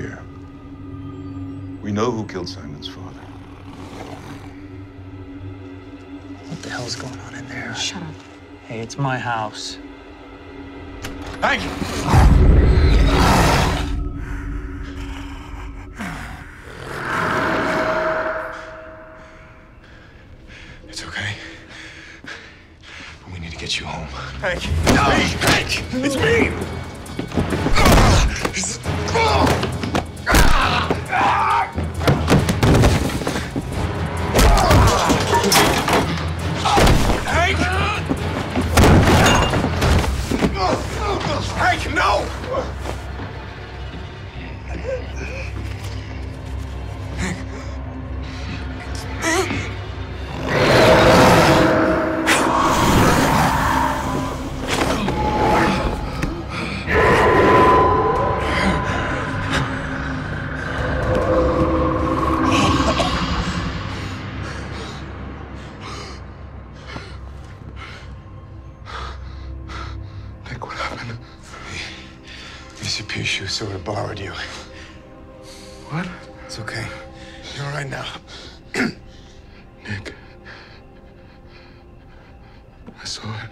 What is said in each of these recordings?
here. We know who killed Simon's father. What the hell's going on in there? Shut up. Hey, it's my house. Hank! It's okay. But we need to get you home. Hank! No! Hank! It's me! Hank! Hank, no! Nick, what happened? Mishipeshu sort of borrowed you. What? It's okay. You're all right now. Nick. I saw it.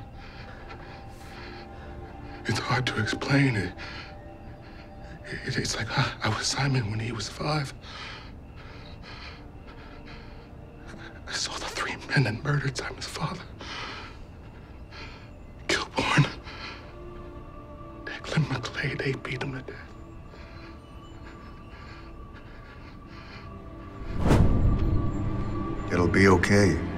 It's hard to explain it. It's like I was Simon when he was 5. I saw the 3 men that murdered Simon's father. Kilborn. Declan McClay, they beat him to death. It'll be okay.